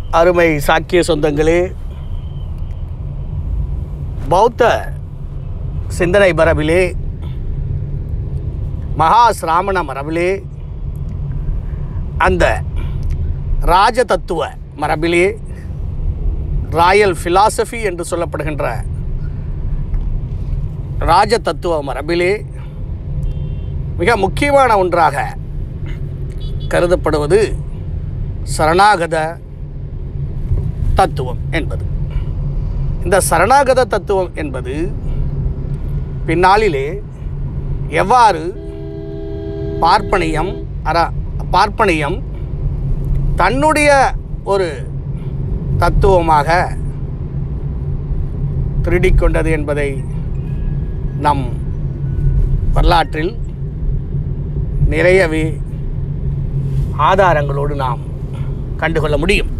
அருமை சாக்கிய சொந்தங்களே, பௌத்த சிந்தனை மரபிலே, மகா சிராமண மரபிலே, அந்த ராஜ தத்துவ மரபிலே, ராயல் ஃபிலாசபி என்று சொல்லப்படுகின்ற ராஜ தத்துவ மரபிலே மிக முக்கியமான ஒன்றாக கருதப்படுவது சரணாகத தத்துவம் என்பது. இந்த சரணாகத தத்துவம் என்பது பின்னாளிலே எவ்வாறு பார்ப்பனியம் தன்னுடைய ஒரு தத்துவமாக திருடிக்கொண்டது என்பதை நம் வரலாற்றில் நிறையவே ஆதாரங்களோடு நாம் கண்டுகொள்ள முடியும்.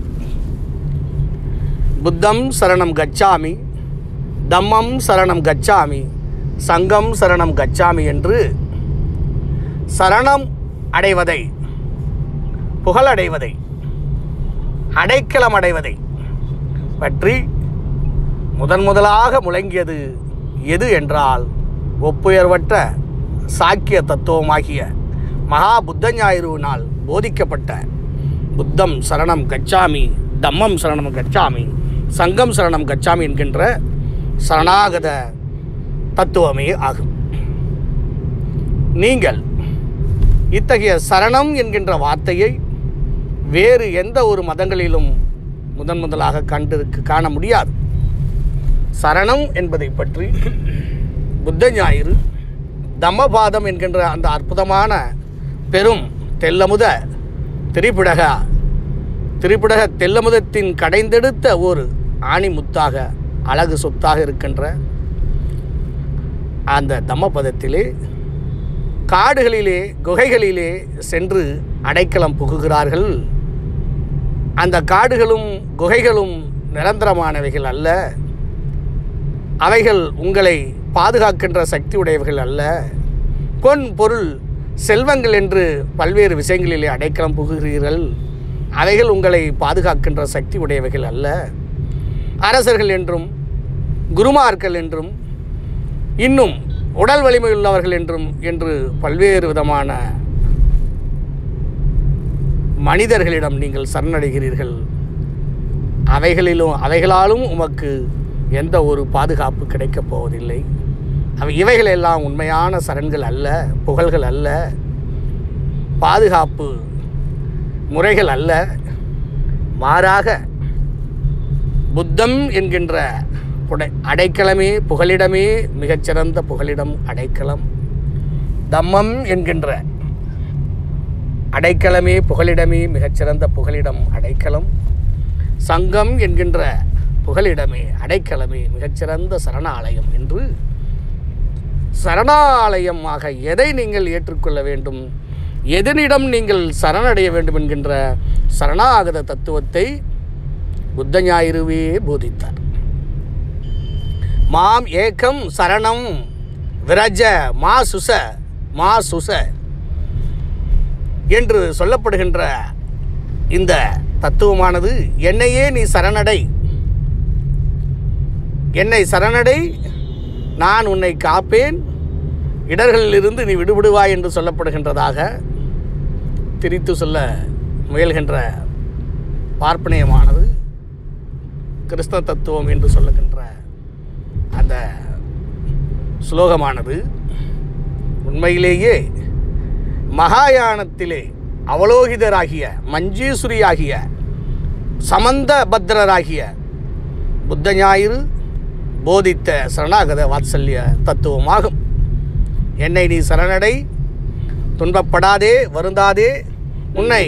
புத்தம் சரணம் கச்சாமி, தம்மம் சரணம் கச்சாமி, சங்கம் சரணம் கச்சாமி என்று சரணம் அடைவதை, புகழடைவதை, அடைக்கலம் அடைவதை பற்றி முதலாக முழங்கியது எது என்றால் ஒப்புயர்வற்ற சாக்கிய தத்துவமாகிய மகா புத்த ஞாயிறுவினால் போதிக்கப்பட்ட புத்தம் சரணம் கச்சாமி, தம்மம் சரணம் கச்சாமி, சங்கம் சரணம் கச்சாமி என்கின்ற சரணாகத தத்துவமே ஆகும். நீங்கள் இத்தகைய சரணம் என்கின்ற வார்த்தையை வேறு எந்த ஒரு மதங்களிலும் முதலாக காண முடியாது. சரணம் என்பதை பற்றி புத்த ஞாயிறு, தம்மபாதம் என்கின்ற அந்த அற்புதமான பெரும் தெல்லமுத திரிபிடக தெல்லமுதத்தின் கடைந்தெடுத்த ஒரு ஆணிமுத்தாக, அழகு சொத்தாக இருக்கின்ற அந்த தம்மபதத்திலே காடுகளிலே, குகைகளிலே சென்று அடைக்கலம் புகுகிறார்கள். அந்த காடுகளும் குகைகளும் நிரந்தரமானவைகள் அல்ல. அவைகள் உங்களை பாதுகாக்கின்ற சக்தி உடையவர்கள் அல்ல. பொன் பொருள் செல்வங்கள் என்று பல்வேறு விஷயங்களிலே அடைக்கலம் புகுகிறீர்கள். அவைகள் உங்களை பாதுகாக்கின்ற சக்தி உடையவைகள் அல்ல. அரசர்கள் என்றும், குருமார்கள் என்றும், இன்னும் உடல் வலிமை உள்ளவர்கள் என்று பல்வேறு விதமான மனிதர்களிடம் நீங்கள் சரணடைகிறீர்கள். அவைகளாலும் உமக்கு எந்த ஒரு பாதுகாப்பு கிடைக்கப் போவதில்லை. இவைகளெல்லாம் உண்மையான சரண்கள் அல்ல, புகழ்கள் அல்ல, பாதுகாப்பு முறைகள் அல்ல. மாறாக புத்தம் என்கின்ற அடைக்கலமே, புகலிடமே மிகச்சிறந்த புகலிடம், அடைக்கலம். தம்மம் என்கின்ற அடைக்கலமே, புகலிடமே மிகச்சிறந்த புகலிடம், அடைக்கலம். சங்கம் என்கின்ற புகலிடமே, அடைக்கலமே மிகச்சிறந்த சரணாலயம் என்று சரணாலயமாக எதை நீங்கள் ஏற்றுக்கொள்ள வேண்டும், எதனிடம் நீங்கள் சரணடைய வேண்டும் என்கின்ற சரணாகத தத்துவத்தை புத்த ஞாயிறுவே போதித்தார். மாம் ஏகம் சரணம் விரஜ மா சுச என்று சொல்லப்படுகின்ற இந்த தத்துவமானது என்னையே நீ சரணடை, என்னை சரணடை, நான் உன்னை காப்பேன், இடர்களிலிருந்து நீ விடுபடுவாய் என்று சொல்லப்படுகின்றதாக திரித்து சொல்ல முயல்கின்ற பார்ப்பனியமானது கிறிஸ்தவ தத்துவம் என்று சொல்லுகின்ற அந்த ஸ்லோகமானது உண்மையிலேயே மகாயானத்திலே அவலோகிதராகிய, மஞ்சீசுரியாகிய, சமந்த பத்ரராகிய புத்த ஞாயிறு போதித்த சரணாகத வாத்சல்ய தத்துவமாகும். என்னை நீ சரணடை, துன்பப்படாதே, வருந்தாதே, உன்னை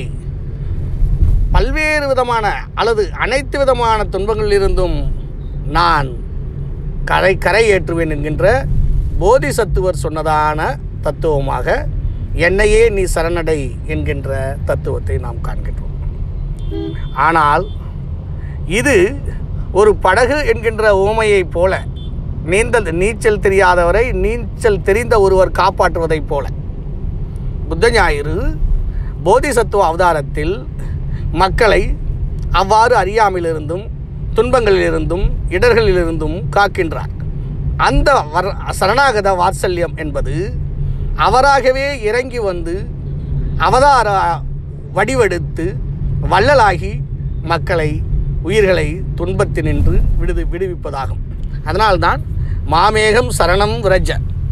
பல்வேறு விதமான அனைத்து விதமான துன்பங்களிலிருந்தும் நான் கரை ஏற்றுவேன் என்கின்ற போதிசத்துவர் சொன்னதான தத்துவமாக என்னையே நீ சரணடை என்கின்ற தத்துவத்தை நாம் காண்கின்றோம். ஆனால் இது ஒரு படகு என்கின்ற உவமையைப் போல, நீச்சல் தெரியாதவரை நீச்சல் தெரிந்த ஒருவர் காப்பாற்றுவதைப் போல, புத்த ஞாயிறு போதிசத்துவ அவதாரத்தில் மக்களை அவ்வாறு அறியாமையிலிருந்தும் துன்பங்களிலிருந்தும் இடர்களிலிருந்தும் காக்கின்றார். அந்த சரணாகத வாத்சல்யம் என்பது அவராகவே இறங்கி வந்து அவதார வடிவெடுத்து வள்ளலாகி மக்களை உயிர்களை துன்பத்தினின்று விடுவிப்பதாகும். அதனால்தான் மாமேகம் சரணம் விரஜ,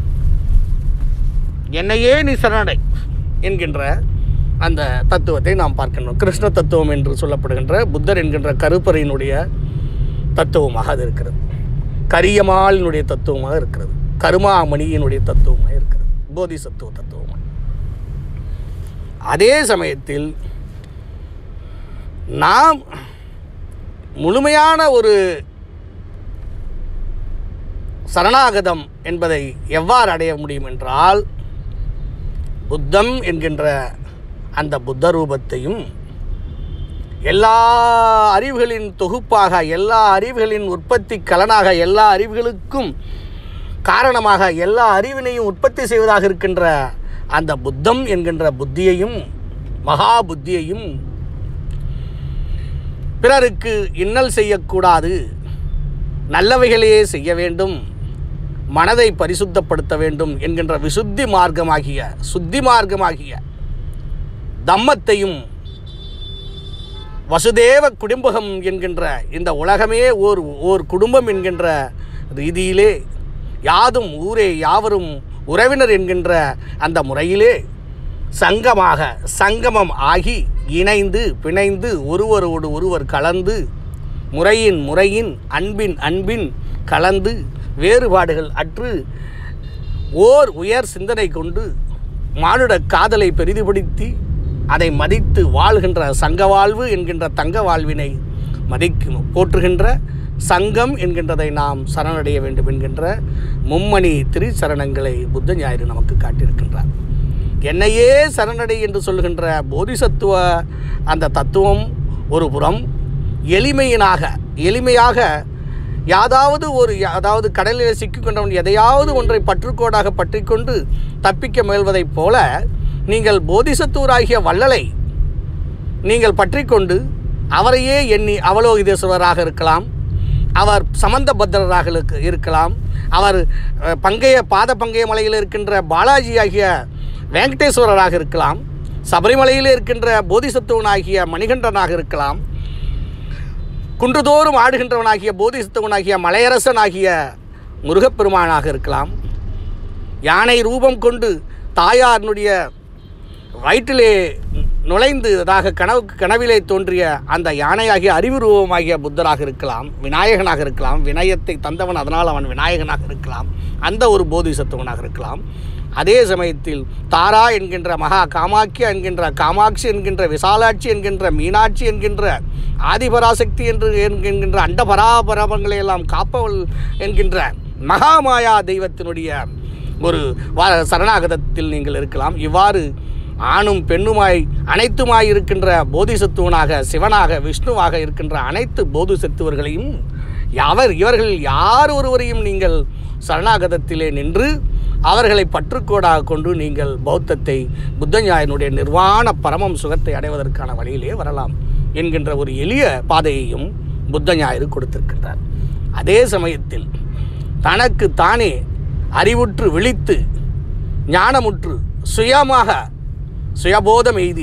என்னையே நீ சரணடை என்கின்ற அந்த தத்துவத்தை நாம் பார்க்கணும். கிருஷ்ண தத்துவம் என்று சொல்லப்படுகின்ற புத்தர் என்கின்ற கருப்பறையினுடைய தத்துவமாக அது இருக்கிறது. கரியமாலினுடைய தத்துவமாக இருக்கிறது. கருமாமணியினுடைய தத்துவமாக இருக்கிறது. போதிசத்துவ தத்துவமாக. அதே சமயத்தில் நாம் முழுமையான ஒரு சரணாகதம் என்பதை எவ்வாறு அடைய முடியும் என்றால், புத்தம் என்கின்ற அந்த புத்த ரூபத்தையும் எல்லா அறிவுகளின் தொகுப்பாக, எல்லா அறிவுகளின் உற்பத்தி கலனாக, எல்லா அறிவுகளுக்கும் காரணமாக, எல்லா அறிவினையும் உற்பத்தி செய்வதாக இருக்கின்ற அந்த புத்தம் என்கின்ற புத்தியையும் மகா புத்தியையும் பிறருக்கு இன்னல் செய்யக்கூடாது, நல்லவைகளையே செய்ய வேண்டும், மனதை பரிசுத்தப்படுத்த வேண்டும் என்கின்ற விசுத்தி மார்க்கமாகிய சுத்தி மார்க்கமாகிய தம்மத்தையும் வசுதேவ குடும்பகம் என்கின்ற இந்த உலகமே ஓர் குடும்பம் என்கின்ற ரீதியிலே யாதும் ஊரே யாவரும் உறவினர் என்கின்ற அந்த முறையிலே சங்கமம் ஆகி இணைந்து பிணைந்து ஒருவரோடு ஒருவர் கலந்து முறையின் அன்பின் கலந்து வேறுபாடுகள் அற்று ஓர் உயர் சிந்தனை கொண்டு மானுட காதலை பெரிதுபடுத்தி அதை மதித்து வாழ்கின்ற சங்க வாழ்வு என்கின்ற தங்க வாழ்வினை போற்றுகின்ற சங்கம் என்கின்றதை நாம் சரணடைய வேண்டும் என்கின்ற மும்மணி திரிசரணங்களை புத்த ஞாயிறு நமக்கு காட்டியிருக்கின்றார். என்னையே சரணடை என்று சொல்கின்ற போதிசத்துவ அந்த தத்துவம் ஒரு புறம் எளிமையாக அதாவது கடலில் சிக்கிக்கொண்டவன் எதையாவது ஒன்றை பற்றுக்கோடாக பற்றிக்கொண்டு தப்பிக்க முயல்வதைப் போல நீங்கள் போதிசத்துவராகிய வள்ளலை நீங்கள் பற்றிக்கொண்டு அவரையே எண்ணி அவலோகிதேஸ்வரராக இருக்கலாம், அவர் சம்பந்தபத்திரராக இருக்கலாம், அவர் பங்கைய மலையில் இருக்கின்ற பாலாஜி ஆகிய வெங்கடேஸ்வரராக இருக்கலாம், சபரிமலையில் இருக்கின்ற போதிசத்துவனாகிய மணிகண்டனாக இருக்கலாம், குன்றுதோறும் ஆடுகின்றவனாகிய போதிசத்துவனாகிய மலையரசனாகிய முருகப்பெருமானாக இருக்கலாம், யானை ரூபம் கொண்டு தாயாரினுடைய வயிற்றிலே நுழைந்ததாக கனவிலே தோன்றிய அந்த யானையாகிய அறிவு ரூபமாகிய புத்தராக இருக்கலாம், விநாயகனாக இருக்கலாம், வினயத்தை தந்தவன் அதனால் அவன் விநாயகனாக இருக்கலாம், அந்த ஒரு போதிசத்துவனாக இருக்கலாம். அதே சமயத்தில் தாரா என்கின்ற மகா காமாட்சி என்கின்ற விசாலாட்சி என்கின்ற மீனாட்சி என்கின்ற ஆதிபராசக்தி என்கின்ற அண்டபராபரங்களை எல்லாம் காப்பவள் என்கின்ற மகாமாயா தெய்வத்தினுடைய ஒரு சரணாகதத்தில் நீங்கள் இருக்கலாம். இவ்வாறு ஆணும் பெண்ணுமாய் அனைத்துமாய் இருக்கின்ற போதிசத்துவனாக சிவனாக விஷ்ணுவாக இருக்கின்ற அனைத்து போதிசத்துவர்களையும் இவர்கள் யார் ஒருவரையும் நீங்கள் சரணாகதத்திலே நின்று அவர்களை பற்றுக்கோடாக கொண்டு நீங்கள் பௌத்தத்தை புத்த ஞாயினுடைய நிர்வாண பரமம் சுகத்தை அடைவதற்கான வழியிலே வரலாம் என்கின்ற ஒரு எளிய பாதையையும் புத்த ஞாயிறு கொடுத்திருக்கின்றார். அதே சமயத்தில் தனக்கு தானே அறிவுற்று விழித்து ஞானமுற்று சுயபோதம் எய்தி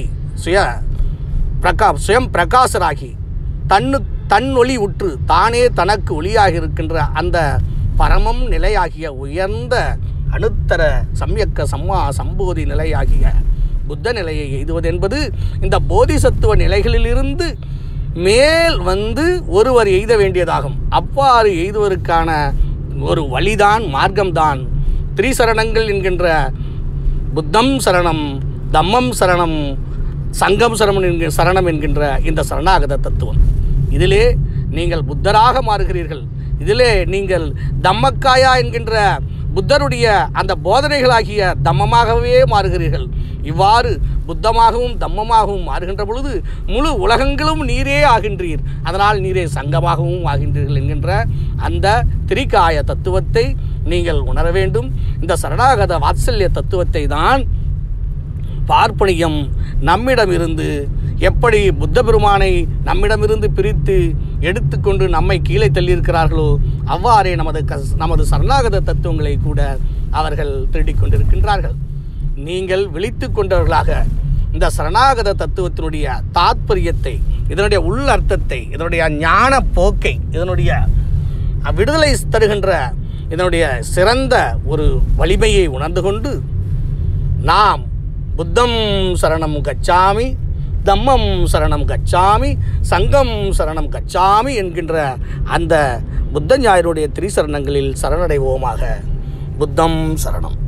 சுயம் பிரகாசராகி தன் ஒளி உற்று தானே தனக்கு ஒளியாக இருக்கின்ற அந்த பரமம் நிலையாகிய உயர்ந்த அணுத்தர சம்யக்க சம்போதி நிலையாகிய புத்த நிலையை எய்துவது என்பது இந்த போதிசத்துவ நிலைகளிலிருந்து மேல் வந்து ஒருவர் எய்த வேண்டியதாகும். அவ்வாறு எய்துவதற்கான ஒரு வழிதான் மார்க்கம்தான் திரிசரணங்கள் என்கின்ற புத்தம் சரணம், தம்மம் சரணம், சங்கம் சரணம் என்கின்ற இந்த சரணாகத தத்துவம். இதிலே நீங்கள் புத்தராக மாறுகிறீர்கள். இதிலே நீங்கள் தம்மக்காயா என்கின்ற புத்தருடைய அந்த போதனைகளாகிய தம்மமாகவே மாறுகிறீர்கள். இவ்வாறு புத்தமாகவும் தம்மமாகவும் மாறுகின்ற பொழுது முழு உலகங்களும் நீரே ஆகின்றீர், அதனால் நீரே சங்கமாகவும் ஆகின்றீர்கள் என்கின்ற அந்த திரிகாய தத்துவத்தை நீங்கள் உணர வேண்டும். இந்த சரணாகத வாத்சல்ய தத்துவத்தை தான் பார்ப்பனியம் நம்மிடமிருந்து எப்படி புத்த பெருமானை நம்மிடமிருந்து பிரித்து எடுத்துக்கொண்டு நம்மை கீழே தள்ளியிருக்கிறார்களோ அவ்வாறே நமது சரணாகத தத்துவங்களை கூட அவர்கள் திருடிக் கொண்டிருக்கின்றார்கள். நீங்கள் விழித்து கொண்டவர்களாக இந்த சரணாகத தத்துவத்தினுடைய தாத்பரியத்தை, இதனுடைய உள்ளர்த்தத்தை, இதனுடைய ஞான போக்கை, இதனுடைய விடுதலை தருகின்ற இதனுடைய சிறந்த ஒரு வலிமையை உணர்ந்து கொண்டு நாம் புத்தம் சரணம் கச்சாமி, தம்மம் சரணம் கச்சாமி, சங்கம் சரணம் கச்சாமி என்கின்ற அந்த புத்த ஞாயிறுடைய திரிசரணங்களில் சரணடைவோமாக. புத்தம் சரணம்.